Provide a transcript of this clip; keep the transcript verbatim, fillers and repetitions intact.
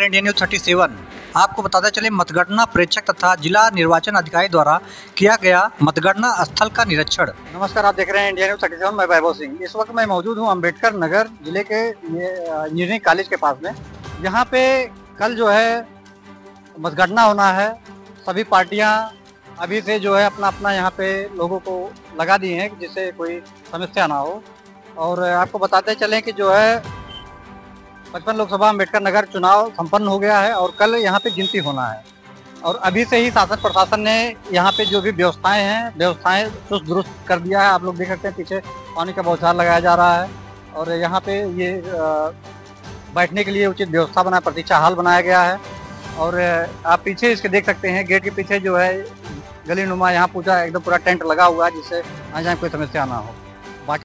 India news thirty seven. आपको बताते चले मतगणना प्रेक्षक तथा जिला निर्वाचन अधिकारी द्वारा किया गया मतगणना स्थल का निरीक्षण। नमस्कार, आप देख रहे हैं इंडिया न्यूज थर्टी सेवन। मैं वैभव सिंह। इस वक्त मैं मौजूद हूं अम्बेडकर नगर जिले के इंजीनियरिंग कॉलेज के पास में। यहाँ पे कल जो है मतगणना होना है। सभी पार्टियां अभी से जो है अपना अपना यहाँ पे लोगों को लगा दिए हैं जिससे कोई समस्या ना हो। और आपको बताते चलें कि जो है पचपन लोकसभा अम्बेडकर नगर चुनाव संपन्न हो गया है और कल यहाँ पे गिनती होना है। और अभी से ही शासन प्रशासन ने यहाँ पे जो भी व्यवस्थाएं हैं व्यवस्थाएं चुस्त दुरुस्त कर दिया है। आप लोग देख सकते हैं पीछे पानी का बौछार लगाया जा रहा है और यहाँ पे ये बैठने के लिए उचित व्यवस्था बना, प्रतीक्षा हाल बनाया गया है। और आप पीछे इसके देख सकते हैं गेट के पीछे जो है गली नुमा यहाँ पूरा एकदम पूरा टेंट लगा हुआ है जिससे आने जाने कोई समस्या ना हो।